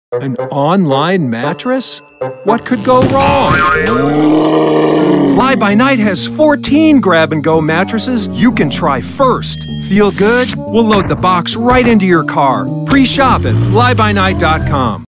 An online mattress? What could go wrong? Fly By Night has 14 grab-and-go mattresses you can try first. Feel good? We'll load the box right into your car. Pre-shop at flybynight.com.